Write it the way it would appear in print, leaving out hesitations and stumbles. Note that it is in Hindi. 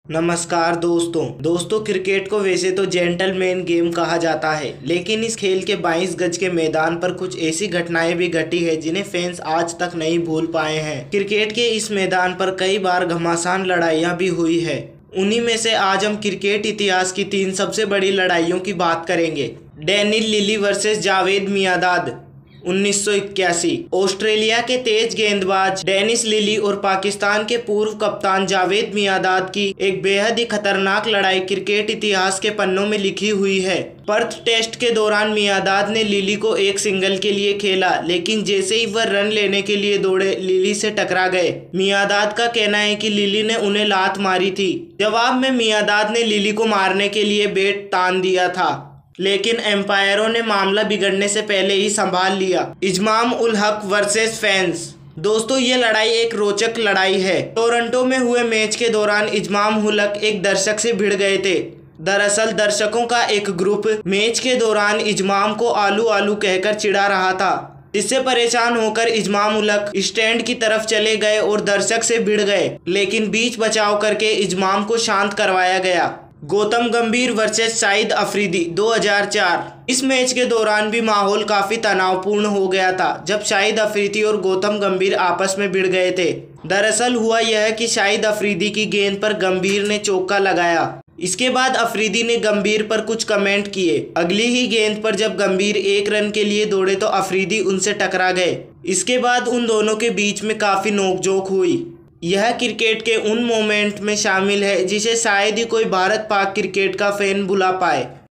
नमस्कार दोस्तों क्रिकेट को वैसे तो जेंटलमैन गेम कहा जाता है, लेकिन इस खेल के 22 गज के मैदान पर कुछ ऐसी घटनाएं भी घटी है जिन्हें फैंस आज तक नहीं भूल पाए हैं। क्रिकेट के इस मैदान पर कई बार घमासान लड़ाइयां भी हुई है। उन्हीं में से आज हम क्रिकेट इतिहास की 3 सबसे बड़ी लड़ाइयों की बात करेंगे। Daniel Lillee versus Javed Miandad 1981। Australia के तेज गेंदबाज डेनिस लिली और पाकिस्तान के पूर्व कप्तान जावेद मियांदाद की एक बेहद ही खतरनाक लड़ाई क्रिकेट इतिहास के पन्नों में लिखी हुई है। पर्थ टेस्ट के दौरान मियांदाद ने लिली को एक सिंगल के लिए खेला, लेकिन जैसे ही वह रन लेने के लिए दौड़े लिली से टकरा गए। मियांदाद का कहना है कि लिली ने उन्हें लात मारी थी। जवाब में मियांदाद ने लिली को मारने के लिए बैट तान दिया था, लेकिन एम्पायरों ने मामला बिगड़ने से पहले ही संभाल लिया। इजमाम उल हक वर्सेस फैंस। दोस्तों, ये लड़ाई एक रोचक लड़ाई है। टोरंटो में हुए मैच के दौरान इजमाम उल हक एक दर्शक से भिड़ गए थे। दरअसल दर्शकों का एक ग्रुप मैच के दौरान इजमाम को आलू आलू कहकर चिढ़ा रहा था। इससे परेशान होकर इजमाम उल हक स्टैंड की तरफ चले गए और दर्शक से भिड़ गए, लेकिन बीच बचाव करके इजमाम को शांत करवाया गया। गौतम गंभीर वर्सेस शाहिद अफरीदी 2004। इस मैच के दौरान भी माहौल काफी तनावपूर्ण हो गया था जब शाहिद अफरीदी और गौतम गंभीर आपस में भिड़ गए थे। दरअसल हुआ यह कि शाहिद अफरीदी की गेंद पर गंभीर ने चौका लगाया। इसके बाद अफरीदी ने गंभीर पर कुछ कमेंट किए। अगली ही गेंद पर जब गंभीर 1 रन के लिए दौड़े तो अफरीदी उनसे टकरा गए। इसके बाद उन दोनों के बीच में काफी नोकझोंक हुई। यह क्रिकेट के उन मोमेंट में शामिल है जिसे शायद ही कोई भारत पाक क्रिकेट का फैन भुला पाए।